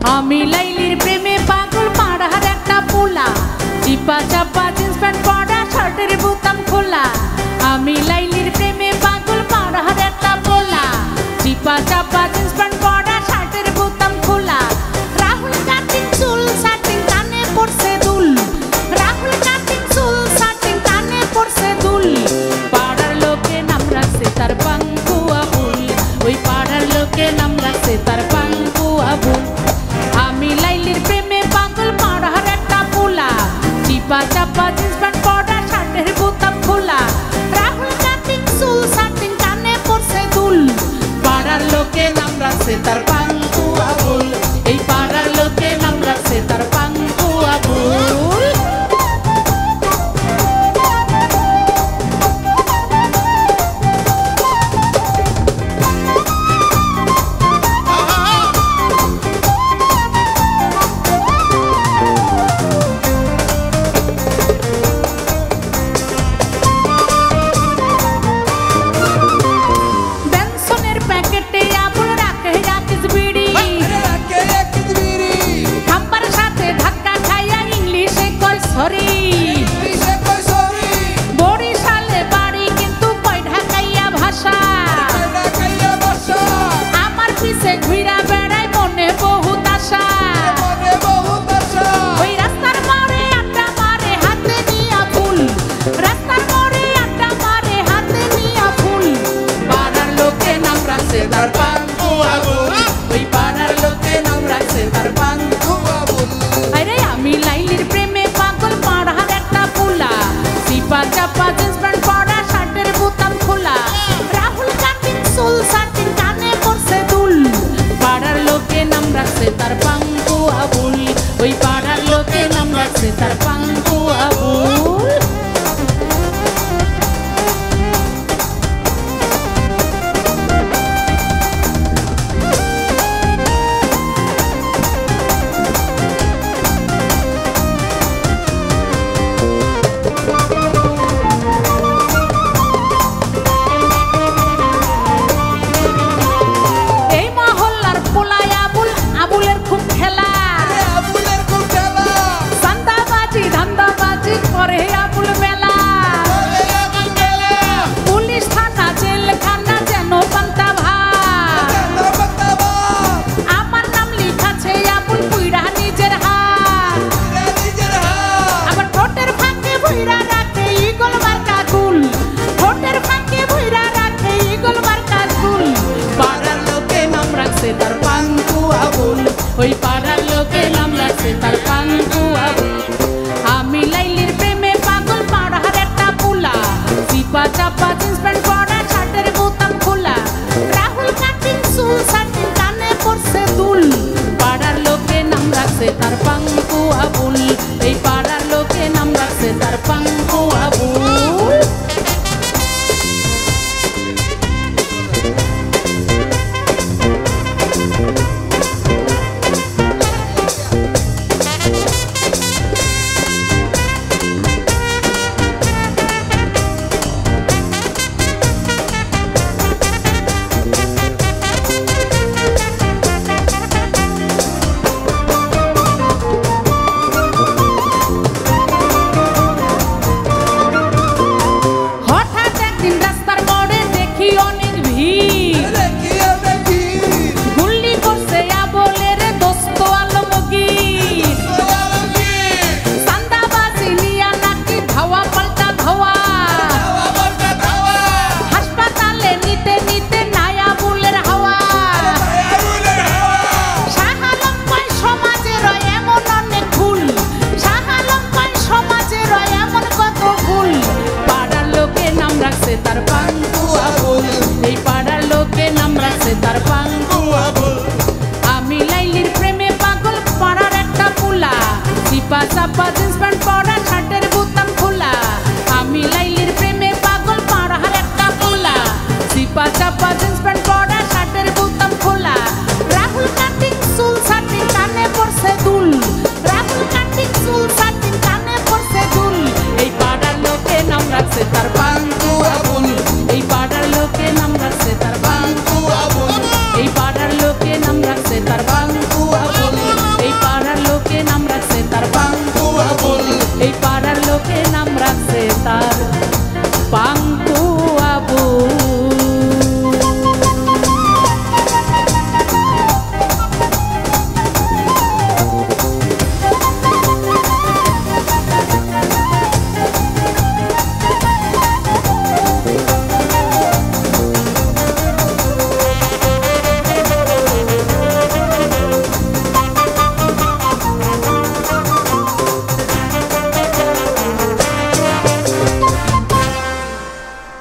আমি লাইলির প্রেমে পাগল পাড়ার একটা পোলা চিপা চাপা জিন্স প্যান্ট পরা শার্টের বোতাম খোলা আমি লাইলির প্রেমে পাগল পাড়ার একটা পোলা চিপা চাপা জিন্স প্যান্ট পরা শার্টের বোতাম খোলা রাহুল কাটিং চুল সাটিং কানে পড়ছে দুল রাহুল কাটিং চুল সাটিং কানে পড়ছে দুল পাড়ার লোকে নাম রাখছে তার পাঙ্কু আবুল ওই পাড়ার লোকে নাম রাখছে তার পাঙ্কু আবুল আমি লাইলির প্রেমে পাগল পাড়ার একটা পোলা চিপা চাপা জিন্স প্যান্ট পরা শার্টের বোতাম খোলা রাহুল কাটিং চুল সাটিং কানে পড়ছে দুল পাড়ার লোকে নাম রাখছে তার পাঙ্কু আবুল এই পাড়ার লোকে নাম রাখছে তার পাঙ্কু আবুল বরিশালে বাড়ি কিন্তু কয় ঢাকাইয়া ভাষা আমার পিছে ঘুরা বেড়ায় মনে বহুত আশা ওই রাস্তার মোড়ে আড্ডা মারে হাতে নিয়া ফুল রাস্তার মোড়ে আড্ডা মারে হাতে নিয়া ফুল পাড়ার লোকে নাম রাখছে তার পাঙ্কু আবুল ওই পাড়ার লোকে নাম রাখছে তার পাঙ্কু আবুল আরে আমি লাইলির প্রেমে পাগল পাড়ার একটা পোলা চিপা চাপা জিন্স প্যান্ট পরা শার্টের বোতাম খোলা রাহুল কাটিং চুল সাটিং কানে পড়ছে দুল পাড়ার লোকে নাম রাখছে তার পাঙ্কু আবুল ওই পাড়ার লোকে নাম রাখছে তার পাঙ্কু আবুল আবুলের খুব খেলা চান্দাবাজি ধান্দাবাজি করে আবুল মেলা পুলিশ থানা জেলখানা যেন পান্তা ভাত আমার নাম লিখাছে আবুল পুইরা নিজের হাত আবার ঠোঁটের ফাঁকে ভুইরা রাখে ইগল মার্কা গুল ঠোঁটের ফাঁকে ভুইরা রাখে ইগল মার্কা গুল পাড়ার লোকে নাম রাখছে তার পাঙ্কু আবুল ওই পাড়ার লোকে নাম রাখছে তার পাঙ্কু আবুল আমি লাইলির প্রেমে পাগল পাড়ার একটা পোলা চিপা চাপা জিন্স প্যান্ট পরা শার্টের বোতাম খোলা রাহুল কাটিং চুল সাটিং কানে পড়ছে দুল পাড়ার লোকে নাম রাখছে তার পাঙ্কু আবুল